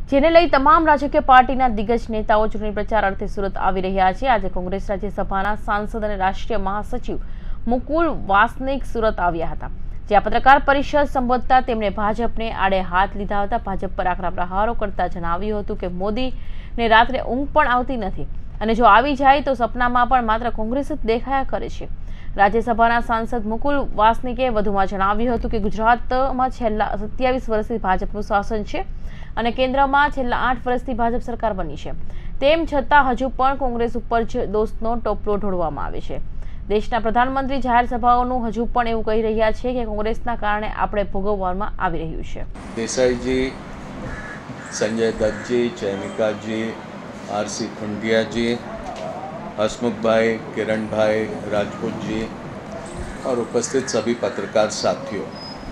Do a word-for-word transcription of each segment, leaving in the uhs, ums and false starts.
જેને લઈ તમામ રાજકીય પાર્ટીના દિગ્ગજ નેતાઓ ચૂંટણી પ્રચાર અર્થે સુરત આવી રહ્યા છે। આજે કોંગ્રેસ રાજ્યસભાના સાંસદ અને રાષ્ટ્રીય મહાસચિવ મુકુલ વાસનિક સુરત આવ્યા હતા, જ્યાં પત્રકાર પરિષદ સંબોધતા તેમણે ભાજપને આડે હાથ લીધા હતા। ભાજપ પર આકરા પ્રહારો કરતા જણાવ્યું હતું કે મોદીને રાત્રે ઊંઘ પણ આવતી નથી અને જો આવી જાય તો સપનામાં પણ માત્ર કોંગ્રેસ જ દેખાયા કરે છે। રાજ્યસભાના સાંસદ મુકુલ વાસનિકે વધુમાં જણાવ્યું હતું કે ગુજરાતમાં છેલ્લા સત્યાવીસ વર્ષથી ભાજપનું શાસન છે અને કેન્દ્રમાં છેલ્લા આઠ વર્ષથી ભાજપ સરકાર બની છે, તેમ છતાં હજુ પણ કોંગ્રેસ ઉપર જ દોષનો ટોપલો ઢોળવામાં આવે છે। દેશના પ્રધાનમંત્રી જાહેર સભાઓનું હજુ પણ એવું કહી રહ્યા છે કે કોંગ્રેસના કારણે આપણે ભોગવવામાં આવી રહ્યું છે। देसाईजी, संजय दत्तजी, चैनिकाजी, आरसी खुंडियाजी, हसमुख भाई, किरण भाई, राजपूत जी और उपस्थित सभी पत्रकार साथियों,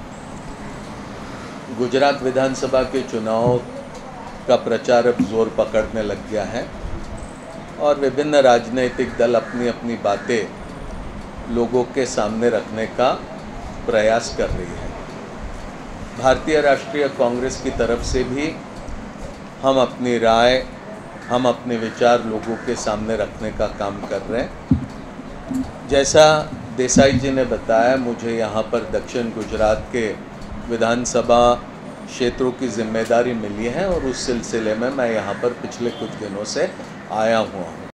गुजरात विधानसभा के चुनाव का प्रचार अब जोर पकड़ने लग गया है और विभिन्न राजनीतिक दल अपनी अपनी बातें लोगों के सामने रखने का प्रयास कर रही है। भारतीय राष्ट्रीय कांग्रेस की तरफ से भी हम अपनी राय, हम अपने विचार लोगों के सामने रखने का काम कर रहे हैं। जैसा देसाई जी ने बताया, मुझे यहाँ पर दक्षिण गुजरात के विधानसभा क्षेत्रों की जिम्मेदारी मिली है और उस सिलसिले में मैं यहाँ पर पिछले कुछ दिनों से आया हुआ हूँ।